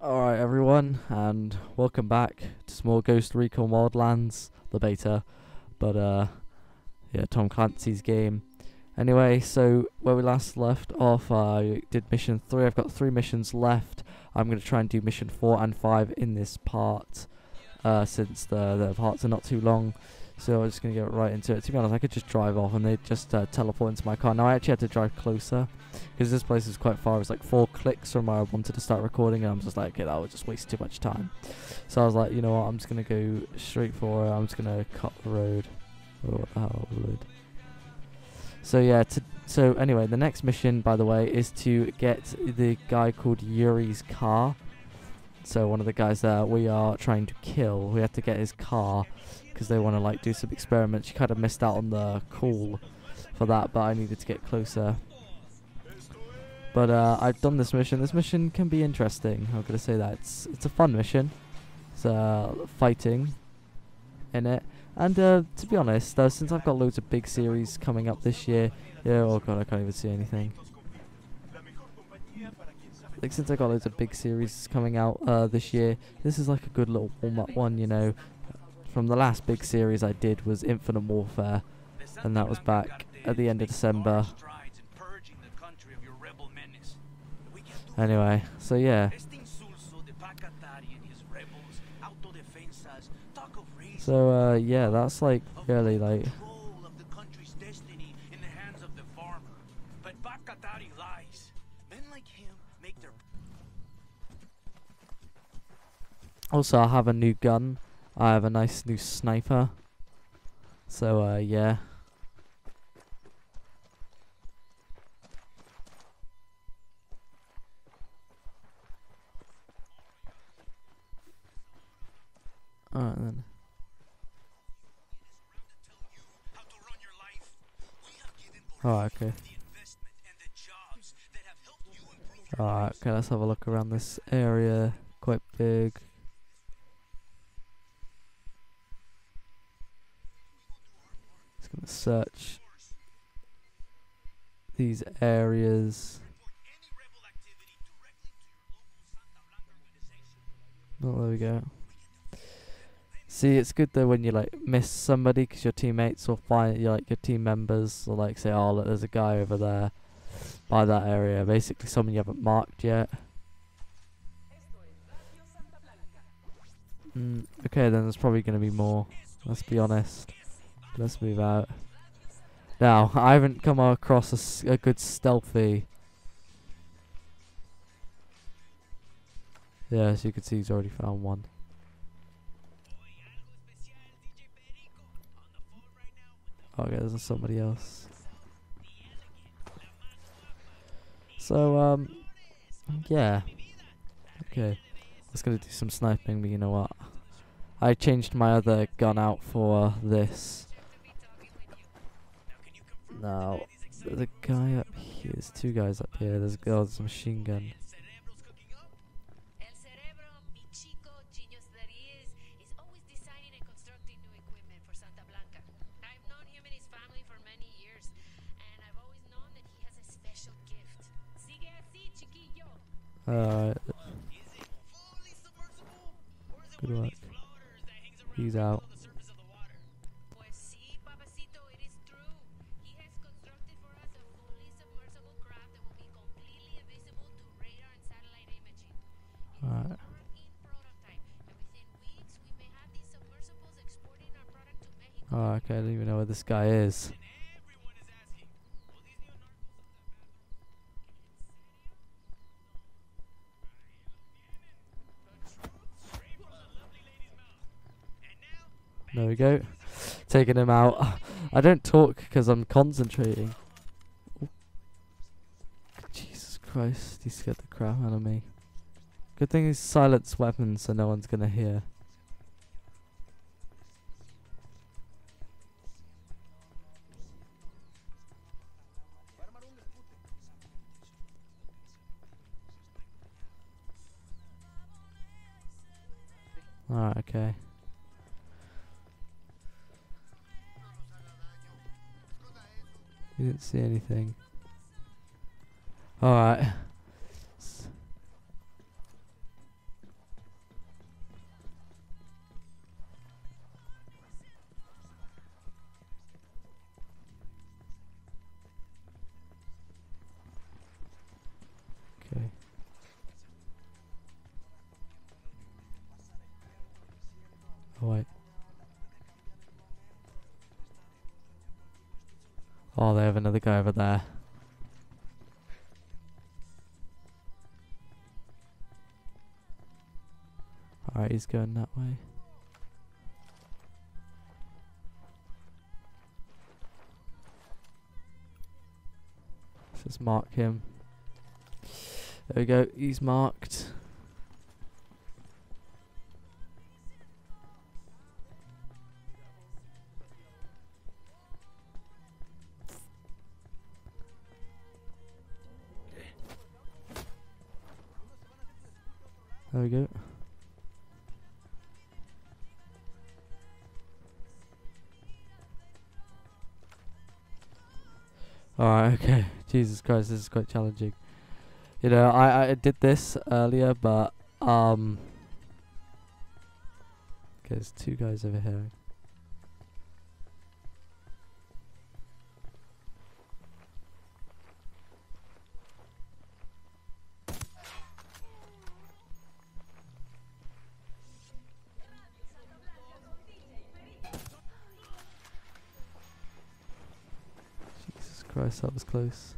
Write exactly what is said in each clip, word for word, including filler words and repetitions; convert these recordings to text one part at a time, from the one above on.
Alright everyone, and welcome back to some more Ghost Recon Wildlands, the beta, but uh, yeah, Tom Clancy's game. Anyway, so where we last left off, I did mission three, I've got three missions left. I'm going to try and do mission four and five in this part, uh, since the, the parts are not too long. So I'm just going to get right into it. To be honest, I could just drive off and they just uh, teleport into my car. Now I actually had to drive closer, because this place is quite far. It's like four clicks from where I wanted to start recording, and I'm just like, okay, that would just waste too much time. So I was like, you know what, I'm just going to go straight for it. I'm just going to cut the road. Oh, what the hell, road. So yeah, to, so anyway, the next mission, by the way, is to get the guy called Yuri's car. So one of the guys that we are trying to kill, we have to get his car, because they want to like do some experiments. You kind of missed out on the call for that, but I needed to get closer. But uh, I've done this mission. This mission can be interesting. I'm gonna say that it's it's a fun mission. It's uh, fighting in it, and uh, to be honest, uh, since I've got loads of big series coming up this year, yeah. Oh god, I can't even see anything. Like since I got loads of big series coming out uh, this year, this is like a good little warm-up one, you know. From the last big series I did was Infinite Warfare, and that was back at the end of December. Anyway, so yeah. So uh, yeah, that's like really like. Also, I have a new gun. I have a nice new sniper. So uh, yeah. Alright then. Alright, okay. Alright, okay, let's have a look around this area. Quite big. Just gonna search these areas. Oh, there we go. See, it's good though when you like miss somebody, because your teammates will find you, like your team members will like say, "Oh, look, there's a guy over there by that area." Basically, someone you haven't marked yet. Mm, okay, then there's probably going to be more. Let's be honest. Let's move out. Now, I haven't come across a, s a good stealthy. Yeah, as you can see, he's already found one. Okay, there's somebody else. So, um, yeah. Okay, I was gonna do some sniping, but you know what? I changed my other gun out for this. Now, there's a guy up here. There's two guys up here. There's a girl with a machine gun. Alright. Good luck. He's out. Alright. Oh, okay, I don't even know where this guy is. There we go. Taking him out. I don't talk because I'm concentrating. Ooh. Jesus Christ, he scared the crap out of me. Good thing he's silence weapons so no one's gonna hear. Alright, okay. You didn't see anything. Alright. Oh wait. Oh, they have another guy over there. Alright, he's going that way. Let's just mark him. There we go, he's marked. There we go. Alright, okay. Jesus Christ, this is quite challenging. You know, I, I did this earlier, but, um... okay, there's two guys over here. Jesus Christ, that was close.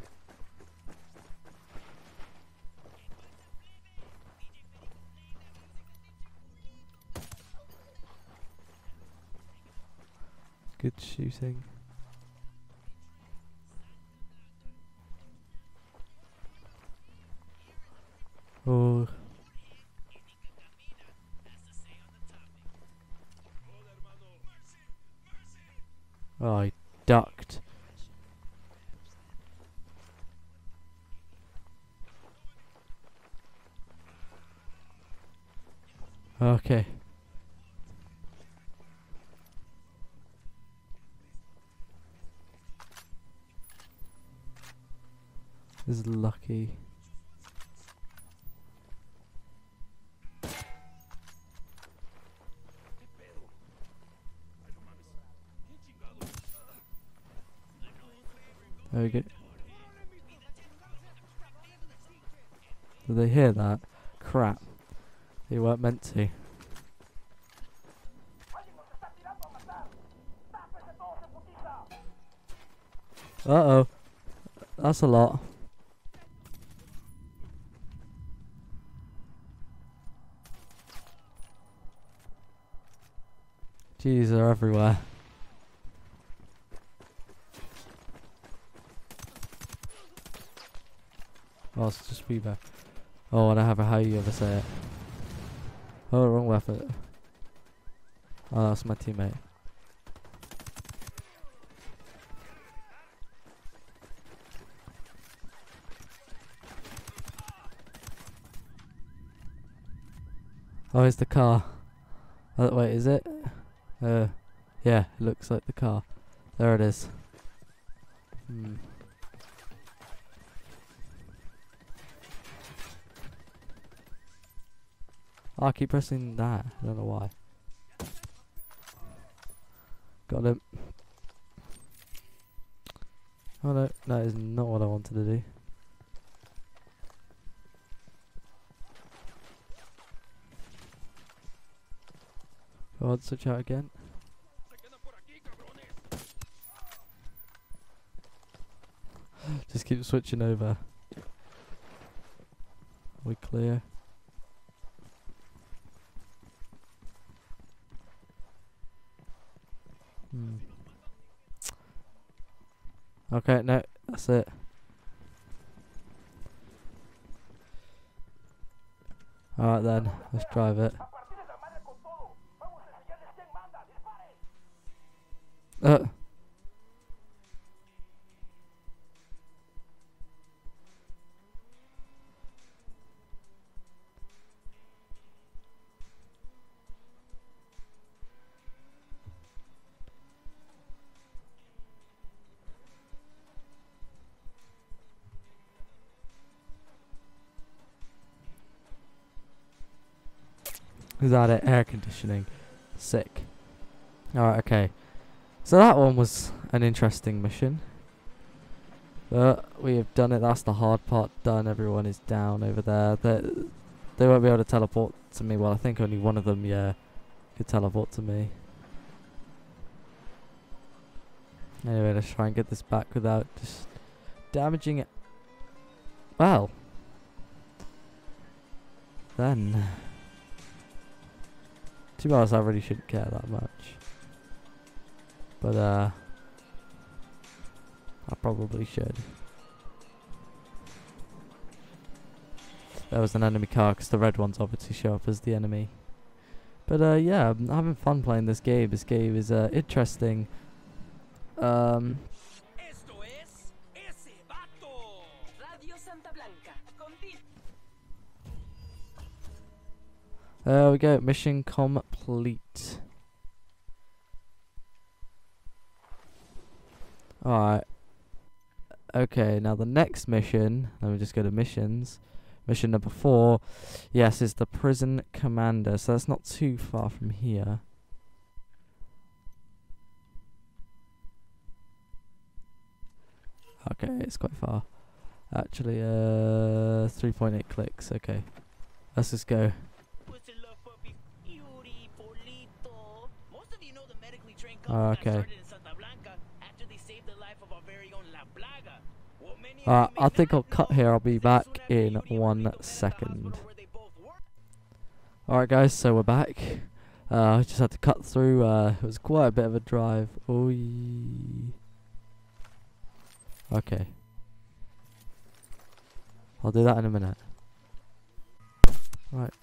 Good shooting. Oh. Oh, he ducked. Okay. This is lucky. There we go. Did they hear that? Crap. They weren't meant to. Uh-oh. That's a lot. Jeez, they're everywhere. Oh, it's just be back. Oh, I don't have a how you ever say it. Oh, wrong weapon. Oh, that's my teammate. Oh, it's the car. Oh, wait, is it? Uh, yeah, it looks like the car. There it is. Hmm. Oh, I keep pressing that. I don't know why. Got him. Oh no, that is not what I wanted to do. Go on, switch out again. Just keep switching over. We clear. Hmm. Okay, no, that's it. Alright then, let's drive it. Uh. Is that it? Air conditioning. Sick. Alright, okay. So that one was an interesting mission. But we have done it. That's the hard part done. Everyone is down over there. They, they won't be able to teleport to me. Well, I think only one of them, yeah. could teleport to me. Anyway, let's try and get this back without just damaging it. Well, then, to be honest, I really shouldn't care that much. But, uh, I probably should. There was an enemy car because the red ones obviously show up as the enemy. But, uh, yeah, I'm having fun playing this game. This game is, uh, interesting. Um... There we go, mission complete. Alright. Okay, now the next mission, let me just go to missions. Mission number four, yes, is the prison commander, so that's not too far from here. Okay, it's quite far. Actually, uh, three point eight clicks, okay. Let's just go. Oh, okay. Uh, I think I'll cut here. I'll be back in one second. Alright guys, so we're back. Uh, I just had to cut through. Uh, it was quite a bit of a drive. Oh, okay. I'll do that in a minute. Right.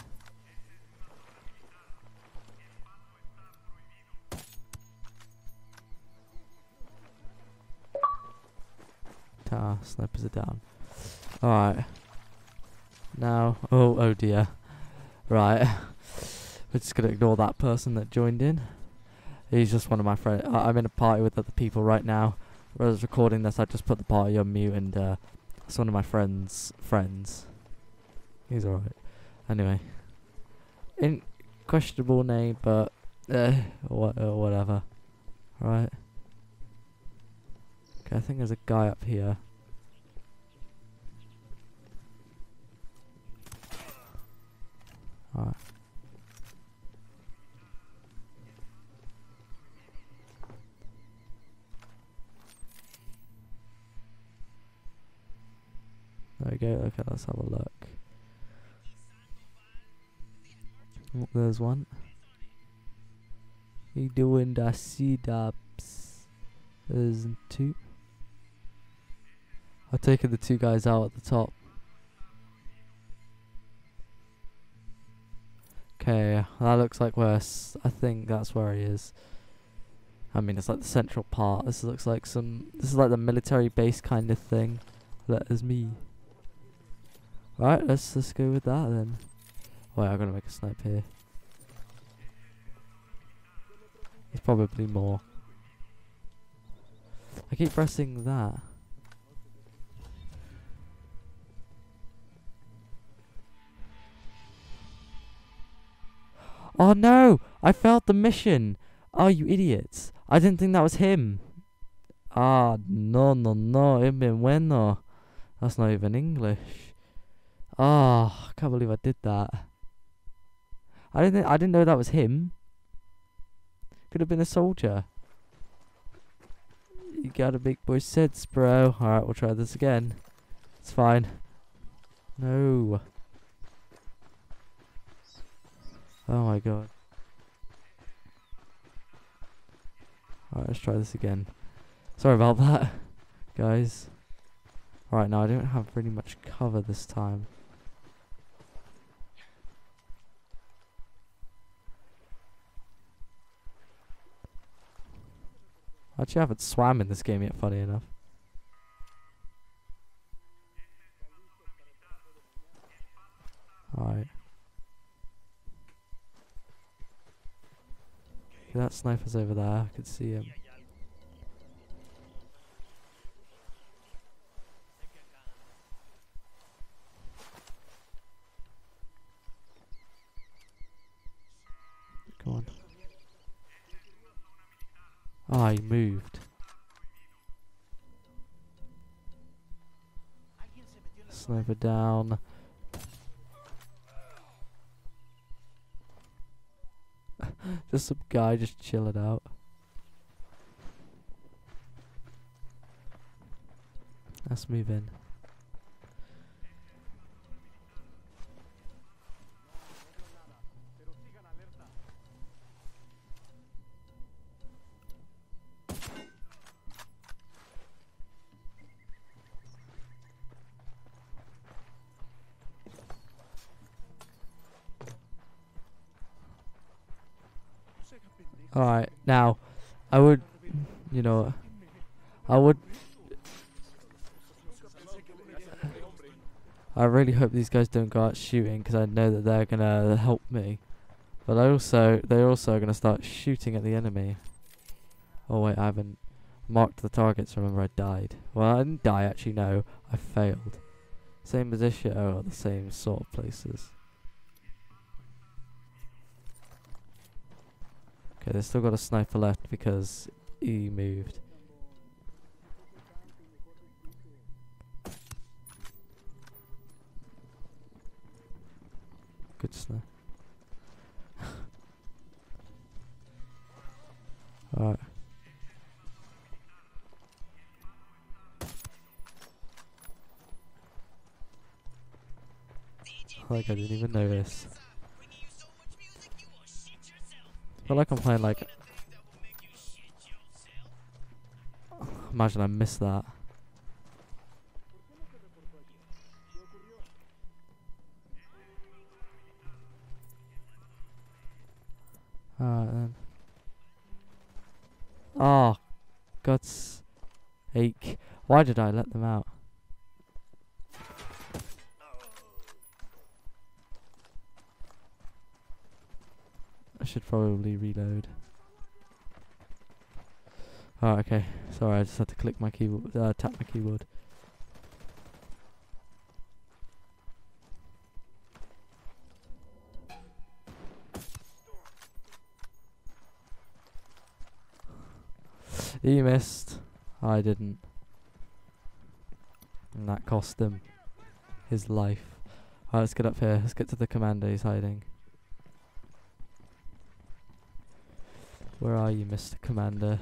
Ah, snipers are down. Alright. Now, oh, oh dear. Right. We're just gonna ignore that person that joined in. He's just one of my friends. I'm in a party with other people right now. When I was recording this, I just put the party on mute, and uh, it's one of my friends' friends. He's alright. Anyway. In questionable name, but uh, wha uh, whatever. Right. Okay, I think there's a guy up here. Alright. There we go. Okay, let's have a look. Oh, there's one. He doing the C-dubs. There's two. I've taken the two guys out at the top. Okay, that looks like where s I think that's where he is. I mean, it's like the central part. This looks like some. This is like the military base kind of thing. That is me. Right, let's let's go with that then. Wait, I'm gonna make a snipe here. There's probably more. I keep pressing that. Oh no! I failed the mission! Oh, you idiots. I didn't think that was him. Ah, no, no, no. Es bien bueno. That's not even English. Ah, I can't believe I did that. I didn't. I didn't know that was him. Could have been a soldier. You got a big boy sense, bro. Alright, we'll try this again. It's fine. No. Oh my god. Alright, let's try this again. Sorry about that, guys. Alright, now I don't have really much cover this time. Actually, I haven't swam in this game yet, funny enough. Alright. That sniper's over there, I could see him. Come on. Ah, oh, he moved. Sniper down. Just some guy just chilling out. Let's move in. Alright, now, I would, you know, I would, I really hope these guys don't go out shooting, because I know that they're gonna help me. But I also, they're also gonna start shooting at the enemy. Oh wait, I haven't marked the targets, remember I died. Well, I didn't die actually, no, I failed. Same position, oh, the same sort of places. Okay, they've still got a sniper left because he moved. Good sniper. Alright. Like I didn't even notice. I feel like I'm playing like... Imagine I missed that. Alright then. Oh, God's ache. Why did I let them out? I should probably reload. Oh, okay. Sorry, I just had to click my keyboard, uh, tap my keyboard. He missed. I didn't. And that cost him his life. Alright, let's get up here. Let's get to the commander. He's hiding. Where are you, Mister Commander?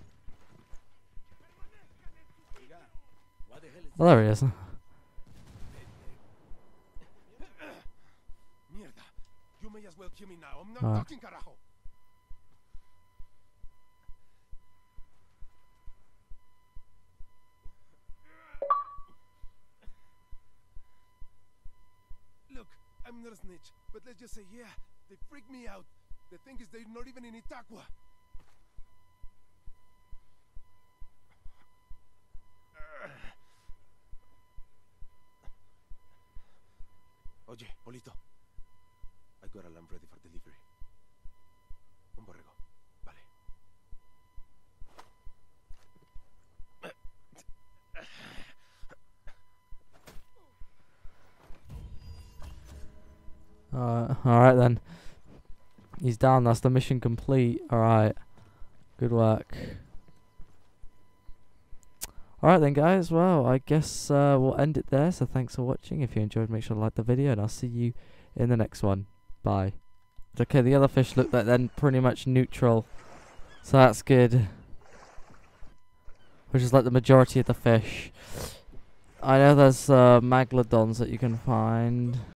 Oh, there he is. Mierda. You may as well kill me now. I'm not Alright. talking, carajo. Look, I'm not a snitch, but let's just say, yeah, they freaked me out. The thing is, they're not even in Itaqua. Oye, Polito. I got a lamb ready for delivery. Un borrego. Vale. Uh, alright then. He's down, that's the mission complete. Alright. Good work. Alright then guys, well I guess uh, we'll end it there, so thanks for watching. If you enjoyed, make sure to like the video and I'll see you in the next one. Bye. Okay, the other fish look like they're pretty much neutral, so that's good. Which is like the majority of the fish. I know there's uh, Megalodons that you can find.